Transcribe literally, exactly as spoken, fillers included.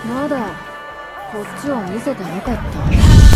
まだこっちは見せてなかった。